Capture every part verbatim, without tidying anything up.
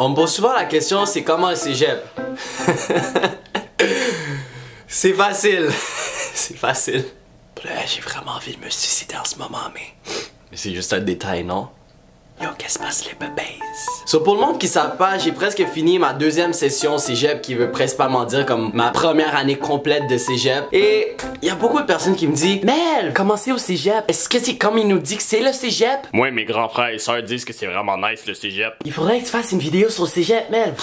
On me pose souvent la question, c'est comment le cégep? C'est facile. C'est facile. Là, j'ai vraiment envie de me suicider en ce moment, mais... Mais c'est juste un détail, non? Yo, qu'est-ce qui se passe les bébés? So, pour le monde qui ne savent pas, j'ai presque fini ma deuxième session cégep, qui veut principalement dire comme ma première année complète de cégep. Et il y a beaucoup de personnes qui me disent, Mel, comment c'est au cégep? Est-ce que c'est comme il nous dit que c'est le cégep? Moi, mes grands frères et sœurs disent que c'est vraiment nice le cégep. Il faudrait que tu fasses une vidéo sur le cégep, Mel.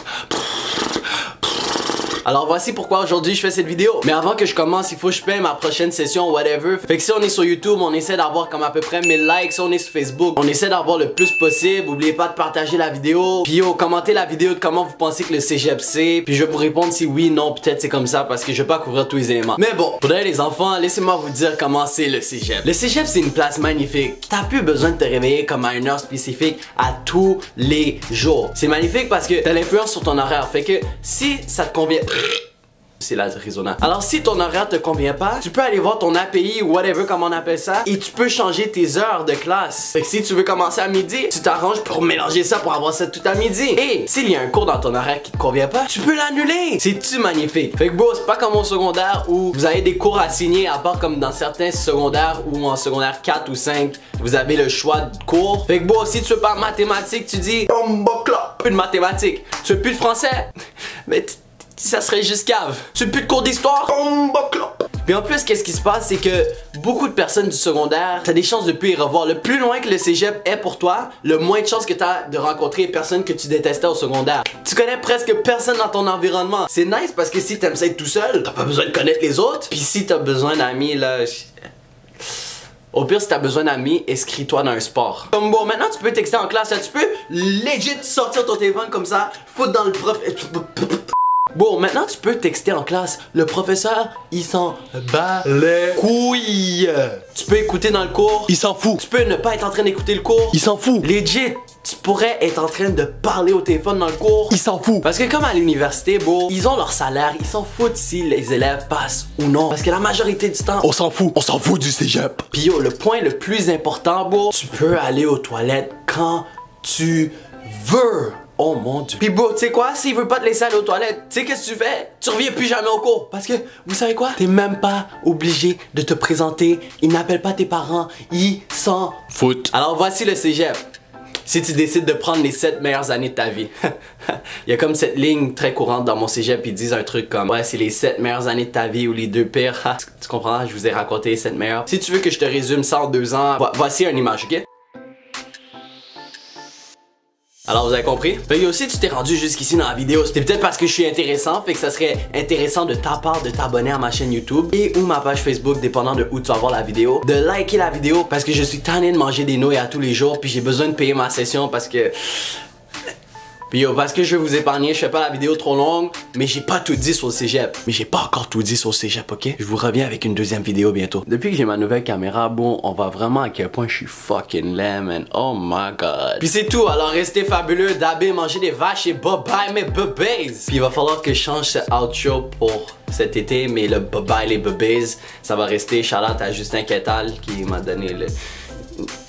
Alors voici pourquoi aujourd'hui je fais cette vidéo. Mais avant que je commence, il faut que je paye ma prochaine session, whatever. Fait que si on est sur YouTube, on essaie d'avoir comme à peu près mille likes. Si on est sur Facebook, on essaie d'avoir le plus possible. N'oubliez pas de partager la vidéo. Puis yo, commentez la vidéo de comment vous pensez que le cégep c'est. Puis je vais vous répondre si oui, non, peut-être c'est comme ça parce que je vais pas couvrir tous les éléments. Mais bon, pour les enfants, laissez-moi vous dire comment c'est le cégep. Le cégep c'est une place magnifique. T'as plus besoin de te réveiller comme à une heure spécifique à tous les jours. C'est magnifique parce que t'as l'influence sur ton horaire. Fait que si ça te convient... C'est l'Arizona. Alors si ton horaire te convient pas, tu peux aller voir ton A P I ou whatever comme on appelle ça et tu peux changer tes heures de classe. Fait que si tu veux commencer à midi, tu t'arranges pour mélanger ça pour avoir ça tout à midi. Et s'il y a un cours dans ton horaire qui te convient pas, tu peux l'annuler. C'est-tu magnifique? Fait que bro, c'est pas comme au secondaire où vous avez des cours assignés à part comme dans certains secondaires ou en secondaire quatre ou cinq, vous avez le choix de cours. Fait que bro, si tu veux pas mathématiques, tu dis plus de mathématiques. Tu veux plus de français? Mais ça serait juste cave. Tu veux plus de cours d'histoire? Puis en plus, qu'est-ce qui se passe, c'est que beaucoup de personnes du secondaire, t'as des chances de plus y revoir. Le plus loin que le cégep est pour toi, le moins de chances que t'as de rencontrer les personnes que tu détestais au secondaire. Tu connais presque personne dans ton environnement. C'est nice parce que si t'aimes ça être tout seul, t'as pas besoin de connaître les autres. Puis si t'as besoin d'amis, là... Au pire, si t'as besoin d'amis, inscris-toi dans un sport. Comme bon, maintenant tu peux texter en classe, là, tu peux legit sortir ton téléphone comme ça, foutre dans le prof... Bon, maintenant tu peux texter en classe. Le professeur, il s'en bat les couilles. Tu peux écouter dans le cours. Il s'en fout. Tu peux ne pas être en train d'écouter le cours. Il s'en fout. Legit, tu pourrais être en train de parler au téléphone dans le cours. Il s'en fout. Parce que comme à l'université, bro, ils ont leur salaire. Ils s'en foutent si les élèves passent ou non. Parce que la majorité du temps, on s'en fout. On s'en fout du cégep. Puis yo, le point le plus important, bro, tu peux aller aux toilettes quand tu veux. Oh mon dieu. Pis bro, tu sais quoi? S'il veut pas te laisser aller aux toilettes, tu sais qu'est-ce que tu fais? Tu reviens plus jamais au cours. Parce que, vous savez quoi? T'es même pas obligé de te présenter. Ils n'appellent pas tes parents. Ils s'en foutent. Alors voici le cégep. Si tu décides de prendre les sept meilleures années de ta vie. Il y a comme cette ligne très courante dans mon cégep. Ils disent un truc comme, ouais, c'est les sept meilleures années de ta vie ou les deux pires. Tu comprends? Je vous ai raconté les sept meilleures. Si tu veux que je te résume ça en deux ans, vo voici une image, ok? Alors vous avez compris? Fait que aussi tu t'es rendu jusqu'ici dans la vidéo, c'était peut-être parce que je suis intéressant, fait que ça serait intéressant de ta part de t'abonner à ma chaîne YouTube et ou ma page Facebook, dépendant de où tu vas voir la vidéo, de liker la vidéo parce que je suis tanné de manger des nouilles à tous les jours puis j'ai besoin de payer ma session parce que... Puis yo, parce que je veux vous épargner, je fais pas la vidéo trop longue, mais j'ai pas tout dit sur le cégep. Mais j'ai pas encore tout dit sur le cégep, ok? Je vous reviens avec une deuxième vidéo bientôt. Depuis que j'ai ma nouvelle caméra, bon, on voit vraiment à quel point je suis fucking laid, man. Oh my god. Puis c'est tout, alors restez fabuleux, dabez, mangez des vaches et bye bye mes bébés. Puis il va falloir que je change ce outro pour cet été, mais le bye bye les bébés, ça va rester. Shout out à Justin Quetal qui m'a donné le...